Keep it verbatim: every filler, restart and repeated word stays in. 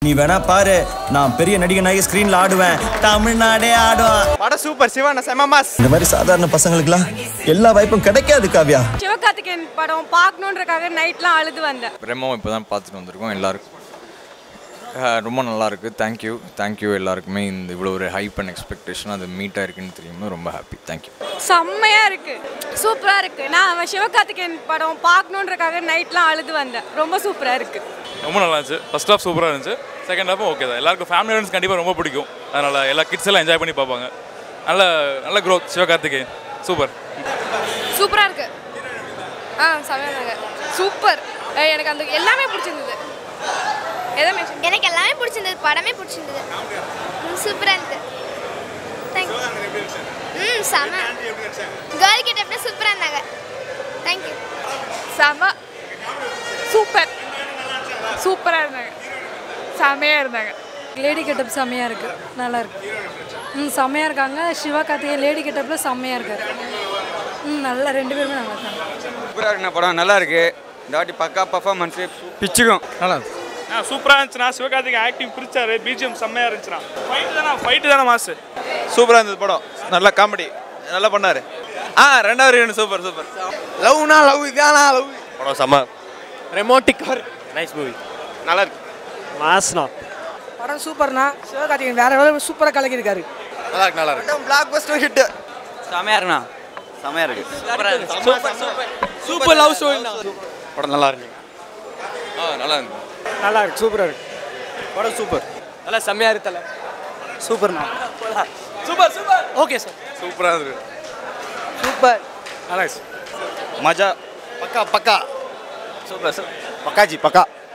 நீ வேணா பாரு, நான் பெரிய நடிகனாகி ஸ்கிரீன்ல ஆடுவேன், தமிழ்நாடே ஆடும். படம் சூப்பர் சிவா, செம மாஸ். இந்த மாதிரி சாதாரண பசங்களுக்குலாம் எல்லா வாய்ப்பும் கிடைக்காது காவ்யா. சிவகார்த்திகேயன் படம் பார்க்கணுன்றக்காக நைட்லாம் அழுது வந்தேன். ரெமோ இப்போ தான் பார்த்துட்டு வந்திருக்கோம். எல்லாருக்கும் ரொம்ப நல்லாயிருக்கு. தேங்க்யூ தேங்க்யூ எல்லாருக்குமே. இந்த இவ்வளோ ஒரு ஹைப் அண்ட் எக்ஸ்பெக்டேஷன் அது மீட்டாக இருக்குன்னு தெரியுமா, ரொம்ப ஹாப்பி. தேங்க்யூ. செம்மையாக இருக்குது, சூப்பராக இருக்குது. நான் அவன் சிவகார்த்திகேயன் படம் பார்க்கணுன்றக்காக நைட்லாம் அழுது வந்தேன். ரொம்ப சூப்பராக இருக்குது. ரொம்ப நல்லா இருந்துச்சு. ஃபர்ஸ்ட் ஹாஃப் சூப்பராக இருந்துச்சு. செகண்ட் ஹாஃபும் ஓகே தான். எல்லாருக்கும் ஃபேமிலி ஆடியன்ஸ் கண்டிப்பாக ரொம்ப பிடிக்கும். அதனால் எல்லா கிட்ஸ் எல்லாம் என்ஜாய் பண்ணி பார்ப்பாங்க. நல்ல நல்ல க்ரோத் சிவகார்த்திகேயன். சூப்பர் சூப்பராக இருக்குது. ஆ செம்மையாக சூப்பர். எனக்கு அந்த எல்லாமே பிடிச்சிருந்தது. எனக்கு எல்லாமே பிடிச்சிருந்தது. படமே பிடிச்சிருந்தது. சூப்பராக இருந்தது. தேங்க்யூ. ம் செம. கேர்ள் கிட்ட எப்படி சூப்பராக இருந்தாங்க. தேங்க்யூ. செம சூப்பர் சூப்பராக இருந்தாங்க. செமையாக இருந்தாங்க. லேடி கெட்டப் செம்மையாக இருக்குது. நல்லா இருக்குது. ம் செம்மையாக இருக்காங்க. சிவகார்த்திகேயன் லேடி கெட்டப்பில் செம்மையாக இருக்காரு. ம் நல்லா ரெண்டு பேருமே நல்லா இருக்காங்க. சூப்பராக இருக்குண்ணா படம், நல்லா இருக்கு. இந்த வாட்டி பக்கா பர்ஃபார்மன்ஸு பிச்சுக்கும். நல்லா இருக்கு. ஆ சூப்பராக இருந்துச்சுண்ணா. சிவகார்த்திகேயன் ஆக்டிங் பிரிச்சாரு. பிஜிஎம் செம்மையாக இருந்துச்சுண்ணா. ஃபைட்டு தானே ஃபைட்டு தானே மாசு. சூப்பராக இருந்தது படம். நல்லா காமெடி நல்லா பண்ணாரு. ஆ ரெண்டாவது சூப்பர் சூப்பர். லவ்னா லவ் இதானா லவ். படம் செம்ம ரெமோட்டிக் நைஸ் மூவி. நல்லா இருக்கு. மாஸ்னா படம் சூப்பர்னா. சிவகார்த்திகேயன் வேற எவ்வளோ சூப்பராக கலக்கியிருக்காரு. நல்லா இருக்கு நல்லா இருக்கு. Blockbuster hit. செமையா இருக்குண்ணா. செமையா இருக்கு. சூப்பர் சூப்பர் சூப்பர் லவ் ஸ்டோரினா. படம் நல்லா இருக்கு. ஆ நல்லா இருக்கு. நல்லா இருக்கு. சூப்பராக இருக்கு. படம் சூப்பர். நல்லா செம்மையா இருக்குல்ல. சூப்பர்ண்ணா. Super super. Okay sir. சூப்பராக இருக்கு. சூப்பர். நல்லா இருக்கு. மஜா பக்கா பக்கா. Super super. பக்காஜி பக்கா.